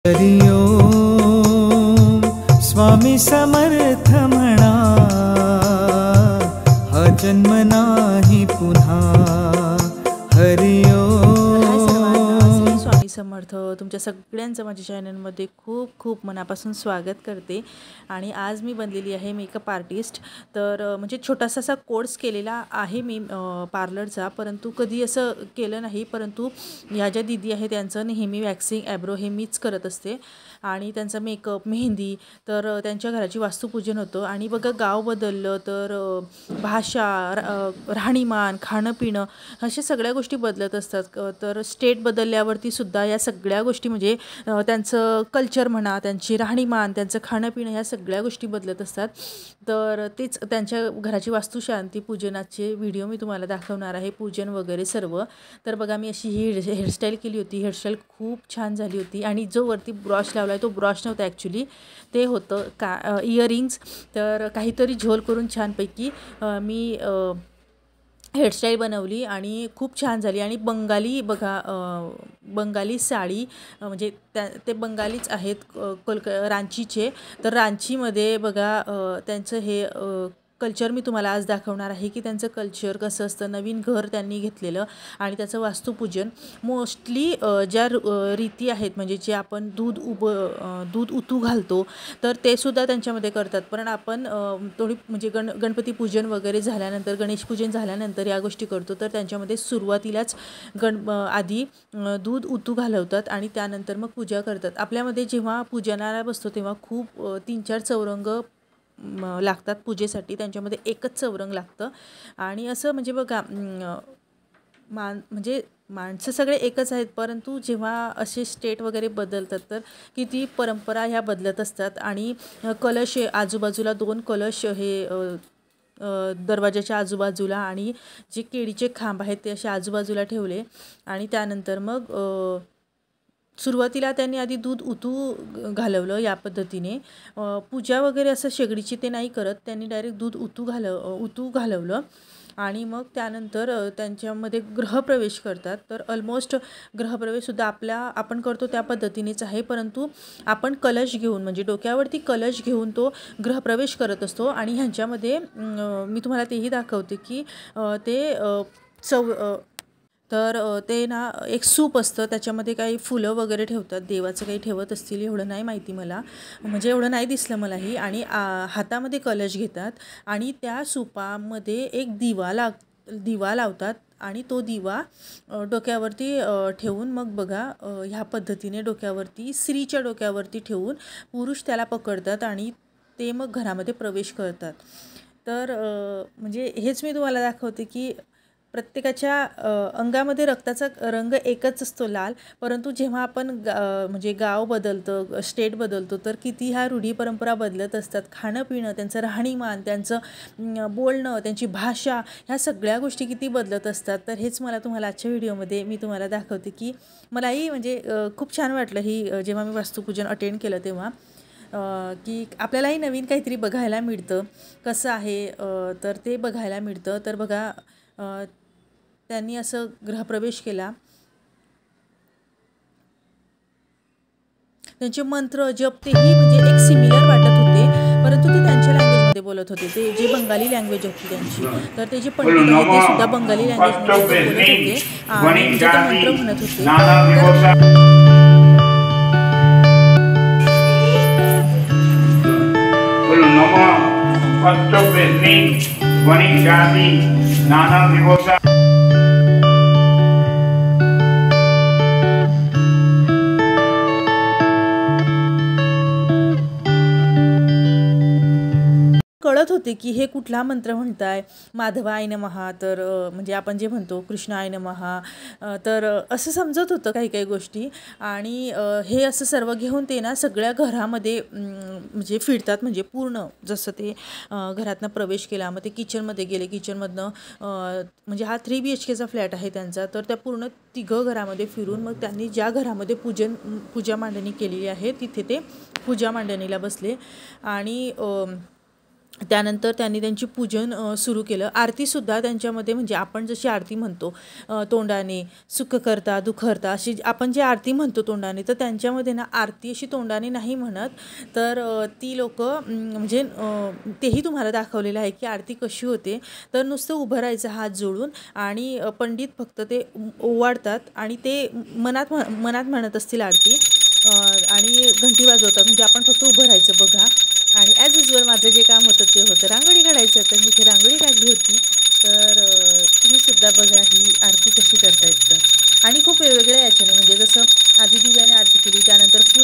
हरि ओम स्वामी समर्थ म्हणा, हा जन्म नाही पुन्हा। हरि ओम। स्वामी समर्थ। तुमच्या सगळ्यांचं माझ्या चॅनलमध्ये खूप खूप मनापासून स्वागत करते। आणि आज मी बनलेली आहे मेकअप आर्टिस्ट। तर म्हणजे छोटासा असा कोर्स केलेला आहे मी पार्लरचा, परंतु कधी असं केलं नाही। परंतु ह्या ज्या दीदी आहे त्यांचं नेहमी वॅक्सिंग आयब्रो हे मीच करत असते आणि त्यांचा मेकअप मेहंदी, तर त्यांच्या घराची वास्तुपूजन होतं। आणि बघा गाव बदललं तर भाषा, राहणीमान, खाणं पिणं अशा सगळ्या गोष्टी बदलत असतात। तर स्टेट बदलल्यावरती सुद्धा या सगळ्या गोष्टी म्हणजे त्यांचं कल्चर म्हणा, त्यांची राहणीमान, त्यांचं खाणं पिणं ह्या सगळ्या गोष्टी बदलत असतात। तर तेच त्यांच्या घराची वास्तुशांती पूजनाचे व्हिडिओ मी तुम्हाला दाखवणार आहे, पूजन वगैरे सर्व। तर बघा मी अशी ही हेअरस्टाईल केली होती। हेअरस्टाईल खूप छान झाली होती आणि जो वरती ब्रश लावला आहे तो ब्रश नव्हता ॲक्च्युली, ते होतं इयरिंग्स। तर काहीतरी झोल करून छानपैकी मी हेअरस्टाईल बनवली आणि खूप छान झाली। आणि बंगाली बघा, बंगाली साडी म्हणजे ते बंगालीच आहेत, रांचीचे। तर रांचीमध्ये बघा त्यांचं हे कल्चर मी तुम्हाला आज दाखवणार आहे की त्यांचं कल्चर कसं असतं। नवीन घर त्यांनी घेतलेलं आणि त्याचं वास्तुपूजन मोस्टली ज्या रीती आहेत, म्हणजे जे आपण दूध उतू घालतो तर ते सुद्धा त्यांच्यामध्ये करतात। पण आपण थोडी म्हणजे गणपती पूजन वगैरे झाल्यानंतर, गणेश पूजन झाल्यानंतर या गोष्टी करतो। तर त्यांच्यामध्ये सुरुवातीलाच आधी दूध उतू घालवतात आणि त्यानंतर मग पूजा करतात। आपल्यामध्ये जेव्हा पूजनाला बसतो तेव्हा खूप 3-4 चौरंग लागतात पूजेसाठी, त्यांच्यामध्ये एकच चौरंग लागतं। आणि असं म्हणजे बघा म्हणजे माणसं सगळे एकच आहेत, परंतु जेव्हा असे स्टेट वगैरे बदलतात तर किती परंपरा ह्या बदलत असतात। आणि कलश आजूबाजूला 2 कलश हे दरवाजाच्या आजूबाजूला आणि जे केळीचे खांब आहेत ते असे आजूबाजूला ठेवले। आणि त्यानंतर मग सुरुवातीला त्यांनी आधी दूध उतू घालवलं या पद्धतीने। पूजा वगैरे असं शेगडीची ते नाही करत, त्यांनी डायरेक्ट दूध उतू घालवलं आणि मग त्यानंतर त्यांच्यामध्ये गृहप्रवेश करतात। तर ऑलमोस्ट गृहप्रवेशसुद्धा आपण करतो त्या पद्धतीनेच आहे, परंतु आपण कलश घेऊन म्हणजे डोक्यावरती कलश घेऊन तो गृहप्रवेश करत असतो। आणि ह्यांच्यामध्ये मी तुम्हाला तेही दाखवते की तर ते ना एक सूप असतं, त्याच्यामध्ये काही फुलं वगैरे ठेवतात, देवाचं काही ठेवत असतील, एवढं नाही माहिती मला, म्हणजे एवढं नाही दिसलं मलाही। आणि हातामध्ये कलश घेतात आणि त्या सूपामध्ये एक दिवा लावतात आणि तो दिवा डोक्यावरती ठेवून मग बघा ह्या पद्धतीने डोक्यावरती, स्त्रीच्या डोक्यावरती ठेवून पुरुष त्याला पकडतात आणि ते मग घरामध्ये प्रवेश करतात। तर म्हणजे हेच मी तुम्हाला दाखवते की प्रत्येकाच्या अंगामध्ये रक्ताचा रंग एकच असतो, लाल। परंतु जेव्हा आपण म्हणजे गाव बदलतं, स्टेट बदलतो तर किती ह्या रूढी परंपरा बदलत असतात। खाणं पिणं, त्यांचं राहणीमान, त्यांचं बोलणं, त्यांची भाषा, ह्या सगळ्या गोष्टी किती बदलत असतात। तर हेच मला तुम्हाला आजच्या व्हिडिओमध्ये मी तुम्हाला दाखवते की मलाही म्हणजे खूप छान वाटलं ही जेव्हा मी वास्तुपूजन अटेंड केलं तेव्हा, की आपल्यालाही नवीन काहीतरी बघायला मिळतं कसं आहे, तर ते बघायला मिळतं। तर बघा त्यांनी असं गृहप्रवेश केला, त्यांचे मंत्र जप तेही म्हणजे एक सिमिलर वाटत होते, परंतु ते त्यांच्या लँग्वेजमध्ये बोलत होते, ते जे बंगाली लँग्वेज होती त्यांची। तर ते जे पंडित आहेत ते सुद्धा बंगाली लँग्वेजमध्ये ते बोलत होते आणि म्हणजे ते मंत्र म्हणत होते। कळत होते की हे कुठला मंत्र म्हणताय, माधवाय नमः, तर म्हणजे आपण जे म्हणतो कृष्णाय नमः, तर असं समजत होतं काही काही गोष्टी। आणि हे असं सर्व घेऊन ते ना सगळ्या घरामध्ये म्हणजे फिरतात, म्हणजे पूर्ण जसं ते घरातनं प्रवेश केला, मग ते किचनमध्ये गेले, किचनमधनं म्हणजे हा 3 BHKचा फ्लॅट आहे त्यांचा, तर त्या पूर्ण 3 घरामध्ये फिरून मग त्यांनी ज्या घरामध्ये पूजा मांडणी केलेली आहे तिथे ते पूजा मांडणीला बसले। आणि त्यानंतर त्यांनी त्यांची पूजन सुरू केलं. आरतीसुद्धा त्यांच्यामध्ये म्हणजे आपण जशी आरती म्हणतो तोंडाने सुख करता दुःख हरता अशी आपण जी आरती म्हणतो तोंडाने, तर त्यांच्यामध्ये ना आरती अशी तोंडाने नाही म्हणत. तर ती लोक म्हणजे तेही तुम्हाला दाखवलेलं आहे की आरती कशी होते. तर नुसतं उभं राहायचं हात जोडून आणि पंडित फक्त ते ओवाळतात आणि ते मनात म्हणत असतील आरती आणि घंटी वाजवतात. म्हणजे आपण फक्त उभं राहायचं बघा. आणि ॲज युजल माझं जे काम होतं ते होतं रांगोळी काढायचं. तर मी इथे रांगोळी काढली होती. तर तुम्हीसुद्धा बघा ही आरती कशी करतायत तर. आणि खूप वेगवेगळ्या याच्याने म्हणजे जसं आधी दिव्याने आरती केली, त्यानंतर